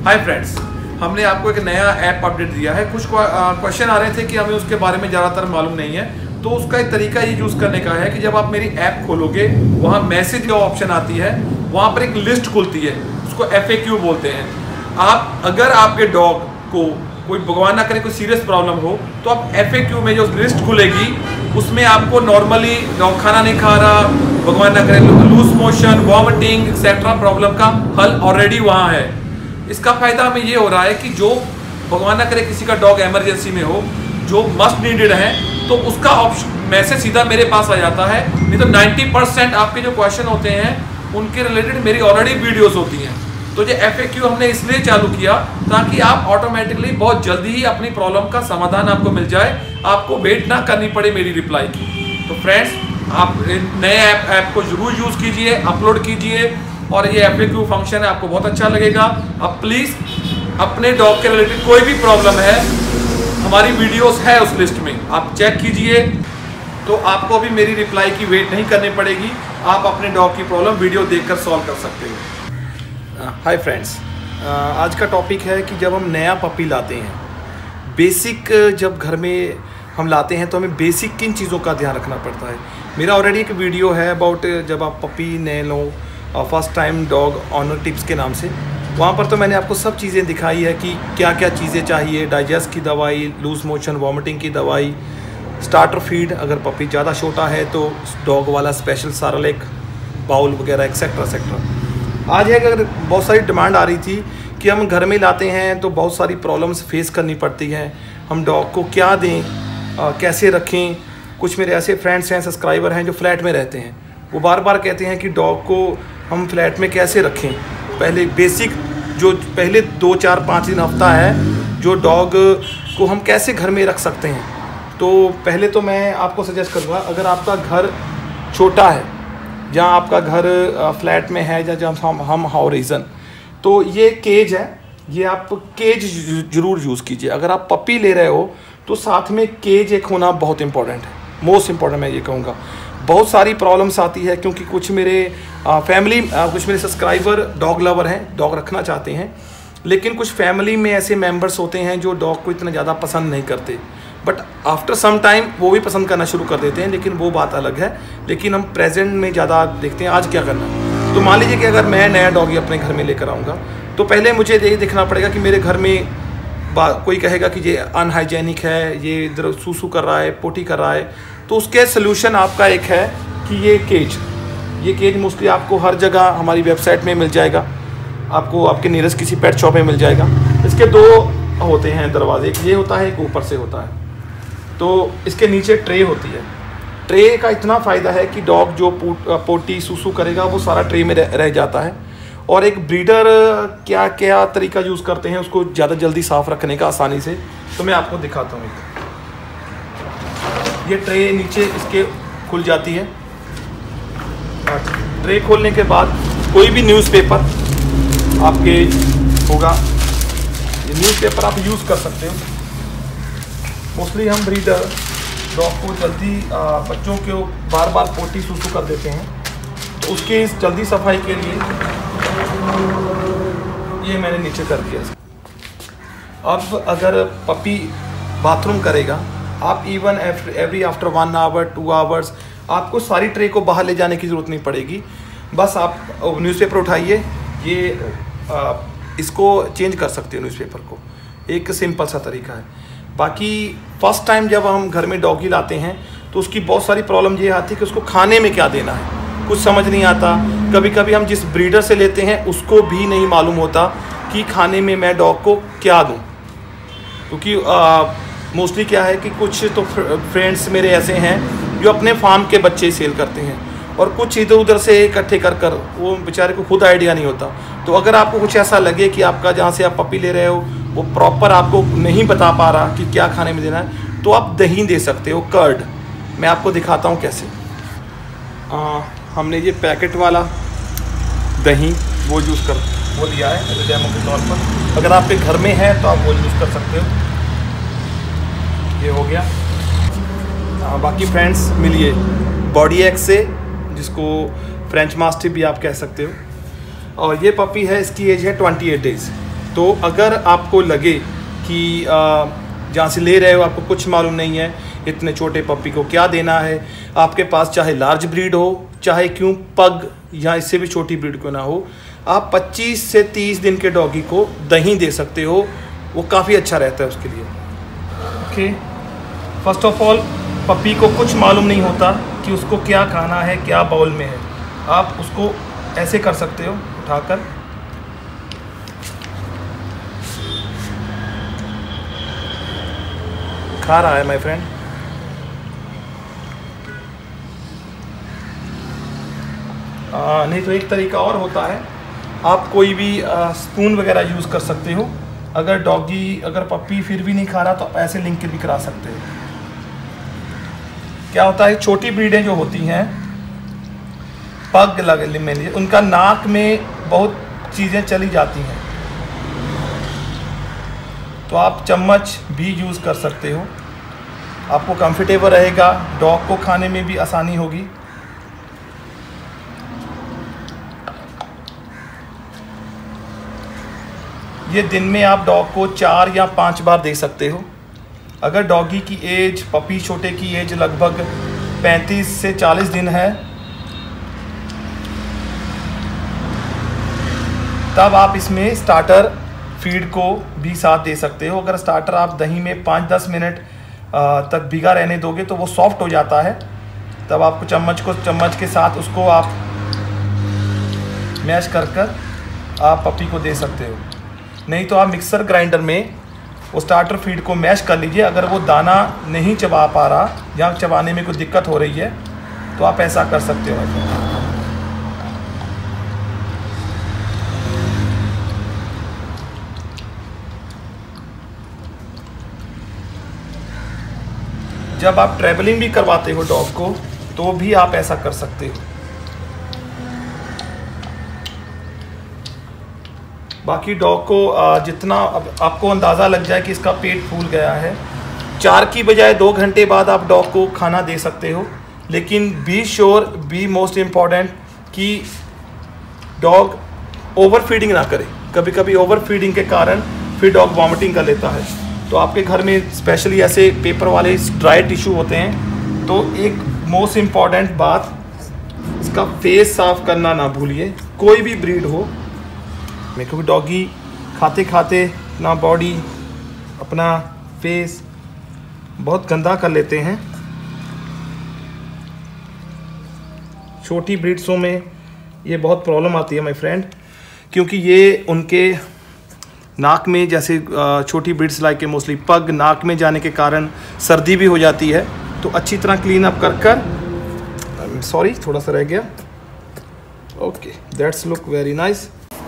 Hi friends, हमने आपको एक नया ऐप अपडेट दिया है। कुछ क्वेश्चन आ रहे थे कि हमें उसके बारे में ज़्यादातर मालूम नहीं है, तो उसका एक तरीका ये यूज़ करने का है कि जब आप मेरी ऐप खोलोगे, वहाँ मैसेज का ऑप्शन आती है, वहाँ पर एक लिस्ट खुलती है, उसको FAQ बोलते हैं। आप अगर आपके डॉग को कोई भगवान ना करे कोई सीरियस प्रॉब्लम हो, तो आप FAQ में जो लिस्ट खुलेगी उसमें आपको नॉर्मली डॉग खाना नहीं खा रहा, भगवान ना करे loose motion, vomiting etcetera problem का हल ऑलरेडी वहाँ है। इसका फायदा हमें ये हो रहा है कि जो भगवान ना करे किसी का डॉग इमरजेंसी में हो, जो मस्ट नीडेड है, तो उसका ऑप्शन मैसेज सीधा मेरे पास आ जाता है। नहीं तो 90% आपके जो क्वेश्चन होते हैं उनके रिलेटेड मेरी ऑलरेडी वीडियोस होती हैं। तो ये FAQ हमने इसलिए चालू किया ताकि आप ऑटोमेटिकली बहुत जल्दी ही अपनी प्रॉब्लम का समाधान आपको मिल जाए, आपको वेट ना करनी पड़े मेरी रिप्लाई की। तो फ्रेंड्स, आप नए ऐप को जरूर यूज़ कीजिए, अपलोड कीजिए, और ये FAQ फंक्शन है, आपको बहुत अच्छा लगेगा। अब प्लीज़ अपने डॉग के रिलेटेड कोई भी प्रॉब्लम है, हमारी वीडियोस है उस लिस्ट में, आप चेक कीजिए। तो आपको भी मेरी रिप्लाई की वेट नहीं करनी पड़ेगी, आप अपने डॉग की प्रॉब्लम वीडियो देखकर सॉल्व कर सकते हो। हाय फ्रेंड्स, आज का टॉपिक है कि जब हम नया पपी लाते हैं, बेसिक जब घर में हम लाते हैं तो हमें बेसिक किन चीज़ों का ध्यान रखना पड़ता है। मेरा ऑलरेडी एक वीडियो है अबाउट जब आप पपी नए लो, first time dog owner tips के नाम से, वहाँ पर तो मैंने आपको सब चीज़ें दिखाई है कि क्या क्या चीज़ें चाहिए, डाइजेस्ट की दवाई, लूज मोशन वॉमिटिंग की दवाई, स्टार्टर फीड, अगर पपी ज़्यादा छोटा है तो डॉग वाला स्पेशल सारलेक बाउल वगैरह एक्सेट्रा एक्सेट्रा। आज है कि अगर बहुत सारी डिमांड आ रही थी कि हम घर में लाते हैं तो बहुत सारी प्रॉब्लम्स फेस करनी पड़ती हैं, हम डॉग को क्या दें, कैसे रखें। कुछ मेरे ऐसे फ्रेंड्स हैं, सब्सक्राइबर हैं जो फ्लैट में रहते हैं, वो बार बार कहते हैं कि डॉग को हम फ्लैट में कैसे रखें। पहले बेसिक जो पहले 2, 4, 5 दिन हफ्ता है जो डॉग को हम कैसे घर में रख सकते हैं। तो पहले तो मैं आपको सजेस्ट करूँगा, अगर आपका घर छोटा है, जहाँ आपका घर फ्लैट में है या जहाँ हम हाउरिजन, तो ये केज है, ये आप केज ज़रूर यूज़ कीजिए। अगर आप पपी ले रहे हो तो साथ में केज एक होना बहुत इंपॉर्टेंट है, मोस्ट इम्पॉर्टेंट मैं ये कहूँगा। बहुत सारी प्रॉब्लम्स आती है क्योंकि कुछ मेरे कुछ मेरे सब्सक्राइबर डॉग लवर हैं, डॉग रखना चाहते हैं, लेकिन कुछ फैमिली में ऐसे मेंबर्स होते हैं जो डॉग को इतना ज़्यादा पसंद नहीं करते, बट आफ्टर सम टाइम वो भी पसंद करना शुरू कर देते हैं, लेकिन वो बात अलग है। लेकिन हम प्रेजेंट में ज़्यादा देखते हैं आज क्या करना है। तो मान लीजिए कि अगर मैं नया डॉगी अपने घर में लेकर आऊँगा, तो पहले मुझे ये देखना पड़ेगा कि मेरे घर में कोई कहेगा कि ये अनहाइजेनिक है, ये इधर सूसू कर रहा है, पोटी कर रहा है, तो उसके सोल्यूशन आपका एक है कि ये केज मोस्टली आपको हर जगह हमारी वेबसाइट में मिल जाएगा, आपको आपके नियरेस्ट किसी पेट शॉप में मिल जाएगा। इसके 2 होते हैं दरवाजे, एक ये होता है, एक ऊपर से होता है। तो इसके नीचे ट्रे होती है। ट्रे का इतना फ़ायदा है कि डॉग जो पोटी सूसू करेगा वो सारा ट्रे में रह जाता है। और एक ब्रीडर क्या क्या तरीका यूज़ करते हैं उसको ज़्यादा जल्दी साफ़ रखने का आसानी से, तो मैं आपको दिखाता हूँ। ये ट्रे नीचे इसके खुल जाती है। ट्रे खोलने के बाद कोई भी न्यूज़पेपर आपके होगा, ये न्यूज़पेपर आप यूज़ कर सकते हो। मोस्टली हम ब्रीडर डॉग को जल्दी बच्चों को बार बार पोटी सूसू कर देते हैं, तो उसके इस जल्दी सफाई के लिए ये मैंने नीचे कर दिया। अब अगर पपी बाथरूम करेगा, आप even every after 1 hour 2 hours आपको सारी ट्रे को बाहर ले जाने की ज़रूरत नहीं पड़ेगी। बस आप न्यूज़पेपर उठाइए, ये इसको चेंज कर सकते हो न्यूज़पेपर को, एक सिंपल सा तरीका है। बाकी फर्स्ट टाइम जब हम घर में डॉगी लाते हैं तो उसकी बहुत सारी प्रॉब्लम ये आती है कि उसको खाने में क्या देना है, कुछ समझ नहीं आता। कभी कभी हम जिस ब्रीडर से लेते हैं उसको भी नहीं मालूम होता कि खाने में मैं डॉग को क्या दूं, क्योंकि मोस्टली क्या है कि कुछ तो फ्रेंड्स मेरे ऐसे हैं जो अपने फार्म के बच्चे सेल करते हैं, और कुछ इधर उधर से इकट्ठे कर वो बेचारे को खुद आइडिया नहीं होता। तो अगर आपको कुछ ऐसा लगे कि आपका जहाँ से आप पपी ले रहे हो वो प्रॉपर आपको नहीं बता पा रहा कि क्या खाने में देना है, तो आप दही दे सकते हो, कर्ड। मैं आपको दिखाता हूँ कैसे। हमने ये पैकेट वाला दही वो लिया है डेमो के तौर पर। अगर आपके घर में है तो आप वो यूज़ कर सकते हो। ये हो गया। बाकी फ्रेंड्स मिलिए बॉडी एक्स से, जिसको फ्रेंच मास्टिफ भी आप कह सकते हो। और ये पपी है, इसकी एज है 28 डेज़। तो अगर आपको लगे कि जहाँ से ले रहे हो आपको कुछ मालूम नहीं है इतने छोटे पपी को क्या देना है, आपके पास चाहे लार्ज ब्रीड हो चाहे क्यों पग या इससे भी छोटी ब्रीड क्यों ना हो, आप 25 से 30 दिन के डॉगी को दही दे सकते हो, वो काफ़ी अच्छा रहता है उसके लिए। Okay, first of all puppy को कुछ मालूम नहीं होता कि उसको क्या खाना है, क्या बाउल में है। आप उसको ऐसे कर सकते हो उठाकर, खा रहा है माय फ्रेंड। नहीं तो एक तरीका और होता है, आप कोई भी स्पून वगैरह यूज़ कर सकते हो। अगर पपी फिर भी नहीं खा रहा तो आप ऐसे लिंक के भी करा सकते हो। क्या होता है, छोटी ब्रीडें जो होती हैं पग लगे में, उनका नाक में बहुत चीज़ें चली जाती हैं, तो आप चम्मच भी यूज़ कर सकते हो, आपको कंफर्टेबल रहेगा, डॉग को खाने में भी आसानी होगी। ये दिन में आप डॉग को 4 या 5 बार दे सकते हो। अगर डॉगी की एज, पपी छोटे की एज लगभग 35 से 40 दिन है, तब आप इसमें स्टार्टर फीड को भी साथ दे सकते हो। अगर स्टार्टर आप दही में 5-10 मिनट तक भिगा रहने दोगे तो वो सॉफ्ट हो जाता है, तब आपको चम्मच के साथ उसको आप मैश कर आप पपी को दे सकते हो। नहीं तो आप मिक्सर ग्राइंडर में वो स्टार्टर फीड को मैश कर लीजिए। अगर वो दाना नहीं चबा पा रहा या चबाने में कोई दिक्कत हो रही है तो आप ऐसा कर सकते हो। जब आप ट्रैवलिंग भी करवाते हो डॉग को तो भी आप ऐसा कर सकते हो। बाकी डॉग को जितना आपको अंदाज़ा लग जाए कि इसका पेट फूल गया है, 4 की बजाय 2 घंटे बाद आप डॉग को खाना दे सकते हो। लेकिन बी मोस्ट इम्पॉर्टेंट कि डॉग ओवर फीडिंग ना करे। कभी कभी ओवर फीडिंग के कारण फिर डॉग वॉमिटिंग कर लेता है, तो आपके घर में स्पेशली ऐसे पेपर वाले ड्राई टिश्यू होते हैं। तो एक मोस्ट इम्पॉर्टेंट बात, इसका फेस साफ करना ना भूलिए, कोई भी ब्रीड हो। क्योंकि डॉगी खाते खाते अपना बॉडी, अपना फेस बहुत गंदा कर लेते हैं। छोटी ब्रीड्सों में ये बहुत प्रॉब्लम आती है माय फ्रेंड, क्योंकि ये उनके नाक में, जैसे छोटी ब्रीड्स लाइक के मोस्टली पग, नाक में जाने के कारण सर्दी भी हो जाती है। तो अच्छी तरह क्लीन अप कर सॉरी थोड़ा सा रह गया। Okay, that's look very nice.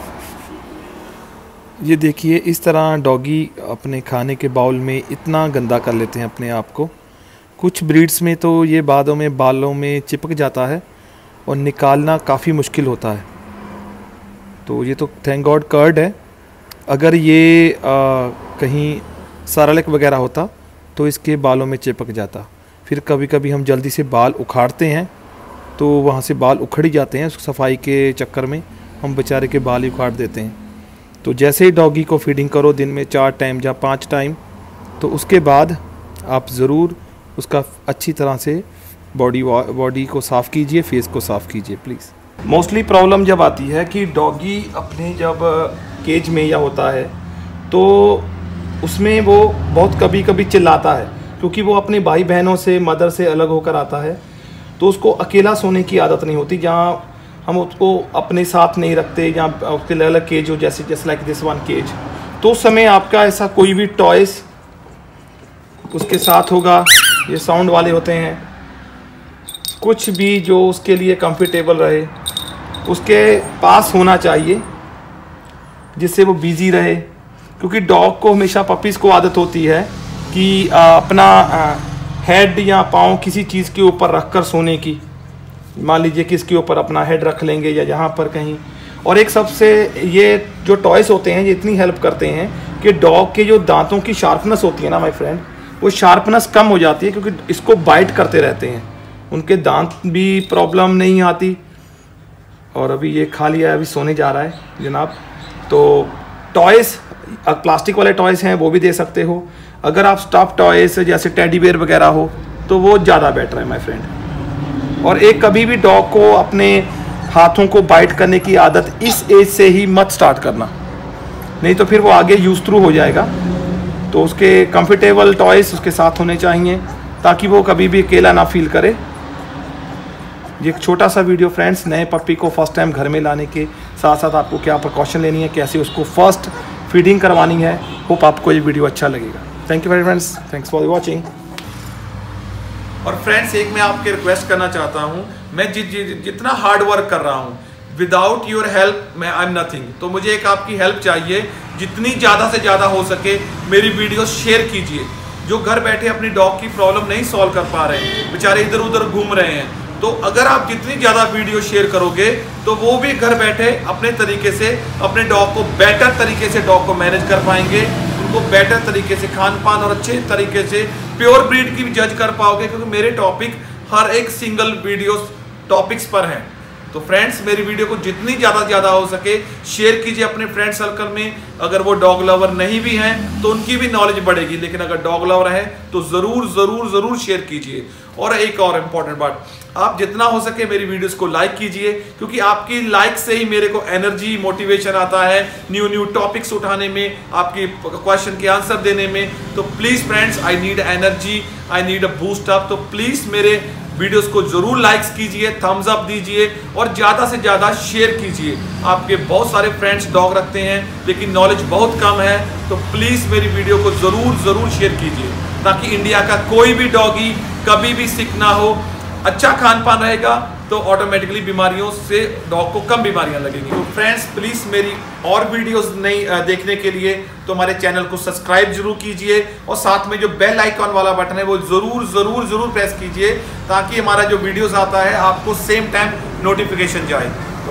ये देखिए, इस तरह डॉगी अपने खाने के बाउल में इतना गंदा कर लेते हैं अपने आप को। कुछ ब्रीड्स में तो ये बालों में चिपक जाता है और निकालना काफ़ी मुश्किल होता है। तो ये तो थैंक गॉड कर्ड है। अगर ये कहीं सारालिक वगैरह होता तो इसके बालों में चिपक जाता। फिर कभी कभी हम जल्दी से बाल उखाड़ते हैं तो वहाँ से बाल उखड़ ही जाते हैं। सफाई के चक्कर में हम बेचारे के बाल ही उखाड़ देते हैं। तो जैसे ही डॉगी को फीडिंग करो दिन में 4 टाइम या 5 टाइम, तो उसके बाद आप ज़रूर उसका अच्छी तरह से बॉडी को साफ़ कीजिए, फेस को साफ़ कीजिए प्लीज़। मोस्टली प्रॉब्लम जब आती है कि डॉगी अपने जब केज में या होता है तो उसमें वो बहुत कभी कभी चिल्लाता है, क्योंकि वो अपने भाई बहनों से, मदर से अलग होकर आता है। तो उसको अकेला सोने की आदत नहीं होती। जहाँ हम उसको अपने साथ नहीं रखते, जहाँ उसके अलग अलग केज हो, जैसे लाइक दिस वन केज, तो उस समय आपका ऐसा कोई भी टॉयस उसके साथ होगा। ये साउंड वाले होते हैं, कुछ भी जो उसके लिए कंफर्टेबल रहे उसके पास होना चाहिए, जिससे वो बिजी रहे। क्योंकि डॉग को हमेशा, पपीज़ को आदत होती है कि अपना हेड या पाँव किसी चीज़ के ऊपर रखकर सोने की। मान लीजिए कि इसके ऊपर अपना हेड रख लेंगे या यहाँ पर कहीं। और एक सबसे, ये जो टॉयस होते हैं ये इतनी हेल्प करते हैं कि डॉग के जो दांतों की शार्पनेस होती है ना माय फ्रेंड, वो शार्पनेस कम हो जाती है, क्योंकि इसको बाइट करते रहते हैं। उनके दांत भी प्रॉब्लम नहीं आती। और अभी ये खा लिया है, अभी सोने जा रहा है जनाब। तो टॉयज़ प्लास्टिक वाले टॉयज़ हैं वो भी दे सकते हो। अगर आप स्टफ टॉयज़ जैसे टेडी बेयर वगैरह हो तो वो ज़्यादा बेटर है माय फ्रेंड। और एक कभी भी डॉग को अपने हाथों को बाइट करने की आदत इस एज से ही मत स्टार्ट करना, नहीं तो फिर वो आगे यूज थ्रू हो जाएगा। तो उसके कंफर्टेबल टॉयज़ उसके साथ होने चाहिए ताकि वो कभी भी अकेला ना फील करे। ये एक छोटा सा वीडियो फ्रेंड्स, नए पप्पी को फर्स्ट टाइम घर में लाने के साथ साथ आपको क्या प्रिकॉशन लेनी है, कैसे उसको फर्स्ट फीडिंग करवानी है। होप आपको ये वीडियो अच्छा लगेगा। Thank you very friends, thanks for watching. और फ्रेंड्स एक मैं आपके रिक्वेस्ट करना चाहता हूँ, मैं जितना हार्ड वर्क कर रहा हूँ, विदाउट योर हेल्प मैं आई एम नथिंग। तो मुझे एक आपकी हेल्प चाहिए, जितनी ज़्यादा से ज़्यादा हो सके मेरी वीडियो शेयर कीजिए। जो घर बैठे अपनी डॉग की प्रॉब्लम नहीं सॉल्व कर पा रहे हैं, बेचारे इधर उधर घूम रहे हैं, तो अगर आप जितनी ज़्यादा वीडियो शेयर करोगे तो वो भी घर बैठे अपने तरीके से अपने डॉग को बेटर तरीके से डॉग को मैनेज कर पाएंगे, उनको बेटर तरीके से खान पान और अच्छे तरीके से प्योर ब्रीड की भी जज कर पाओगे, क्योंकि मेरे टॉपिक हर एक सिंगल वीडियो टॉपिक्स पर हैं। तो फ्रेंड्स मेरी वीडियो को जितनी ज़्यादा हो सके शेयर कीजिए अपने फ्रेंड सर्कल में। अगर वो डॉग लवर नहीं भी हैं तो उनकी भी नॉलेज बढ़ेगी, लेकिन अगर डॉग लवर है तो ज़रूर शेयर कीजिए। और एक और इम्पॉर्टेंट बात, आप जितना हो सके मेरी वीडियोस को लाइक कीजिए, क्योंकि आपकी लाइक से ही मेरे को एनर्जी मोटिवेशन आता है न्यू टॉपिक्स उठाने में, आपकी क्वेश्चन के आंसर देने में। तो please friends, I need energy, I need a boost up. तो प्लीज़ मेरे वीडियोस को जरूर लाइक्स कीजिए, थम्स अप दीजिए और ज़्यादा से ज़्यादा शेयर कीजिए। आपके बहुत सारे फ्रेंड्स डॉग रखते हैं लेकिन नॉलेज बहुत कम है, तो प्लीज़ मेरी वीडियो को ज़रूर शेयर कीजिए, ताकि इंडिया का कोई भी डॉगी कभी भी सिक ना हो। अच्छा खान पान रहेगा तो ऑटोमेटिकली बीमारियों से डॉग को कम बीमारियां लगेंगी। तो फ्रेंड्स प्लीज़ मेरी और वीडियोस नहीं देखने के लिए तो हमारे चैनल को सब्सक्राइब जरूर कीजिए और साथ में जो बेल आइकॉन वाला बटन है वो जरूर प्रेस कीजिए, ताकि हमारा जो वीडियोस आता है आपको सेम टाइम नोटिफिकेशन जाए।